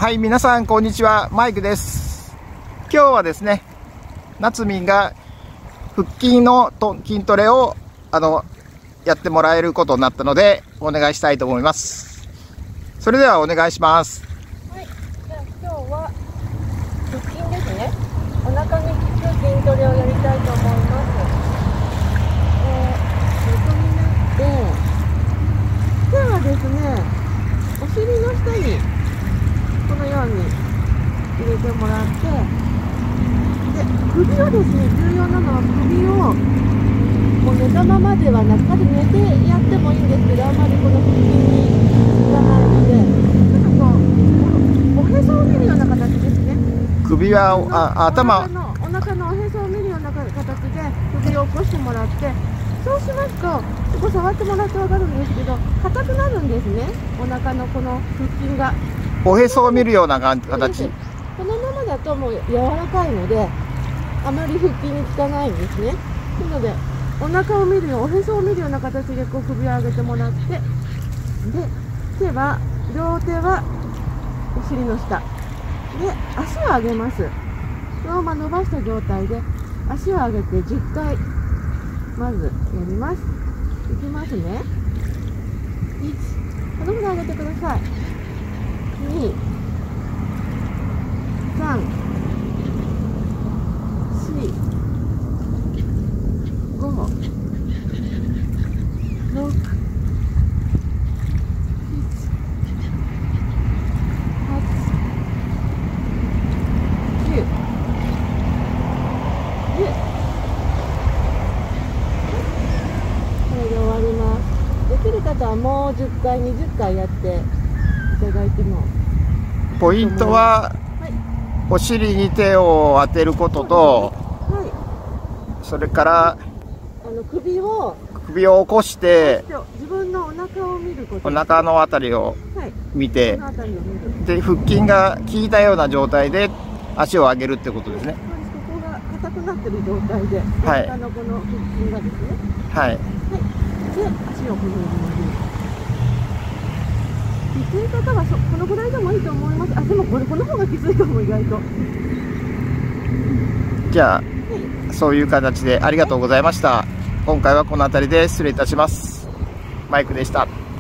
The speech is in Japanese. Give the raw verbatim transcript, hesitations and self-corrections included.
はい、皆さんこんにちは、マイクです。今日はですね、なつみんが腹筋のと筋トレをあのやってもらえることになったのでお願いしたいと思います。それではお願いします。 はい、じゃあ今日は腹筋ですね。お腹に効く筋トレをやりたいと思います。えー、横になって手はですね、お尻の下にこのように入れてもらって、で首をですね、重要なのは首をもう寝たままではなく、まず寝てやってもいいんですけど、あまりこの腹筋にいらないので、ちょっとこうおへそを見るような形ですね。 首はあ頭お腹のお腹のおへそを見るような形で首を起こしてもらって、そうしますと、ここ触ってもらって分かるんですけど、硬くなるんですね、お腹のこの腹筋が。 おへそを見るような形。 このままだともう柔らかいので、あまり腹筋に効かないんですね。なので、お腹を見るよう、おへそを見るような形でこう首を上げてもらって、で、手は、両手はお尻の下。で、足を上げます。そのまま伸ばした状態で、足を上げてじゅっかい、まずやります。いきますね。いち、このぐらい上げてください。に、さん、よん、ご、ろく、なな、はち、きゅう、じゅう。これで終わります。できる方はもうじゅっかい、にじゅっかいやっていただいても。 ポイントは、はい、お尻に手を当てることと、はい、それからあの首を首を起こして自分のお腹を見ること、 お腹のあたりを見て、はい、で腹筋が効いたような状態で足を上げるってことですね。 ここが硬くなってる状態で、 はい、 お腹のこの腹筋がですね、 はい、はい、 で足をこのように曲げる。きつい方はそこのぐらいでもいいと思います。あ、でもこれこの方がきついかも、意外と。 じゃあ、はい、 そうそういう形でありがとうございました。今回はこの辺りで失礼いたします。マイクでした。